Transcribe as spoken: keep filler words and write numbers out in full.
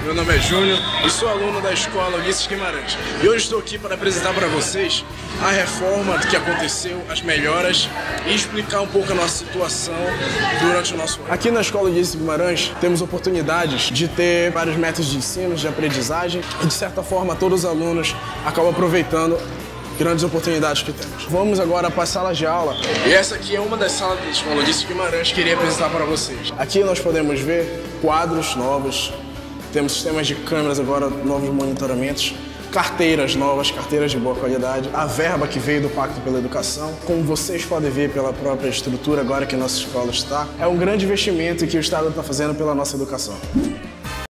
meu nome é Júnior e sou aluno da Escola Ulisses Guimarães. E hoje estou aqui para apresentar para vocês a reforma que aconteceu, as melhoras e explicar um pouco a nossa situação durante o nosso ano. Aqui na Escola Ulisses Guimarães temos oportunidades de ter vários métodos de ensino, de aprendizagem e de certa forma todos os alunos acabam aproveitando grandes oportunidades que temos. Vamos agora para a sala de aula. E essa aqui é uma das salas da Escola Ulisses Guimarães que queria apresentar para vocês. Aqui nós podemos ver quadros novos, temos sistemas de câmeras agora, novos monitoramentos, carteiras novas, carteiras de boa qualidade, a verba que veio do Pacto pela Educação, como vocês podem ver pela própria estrutura agora que a nossa escola está, é um grande investimento que o Estado está fazendo pela nossa educação.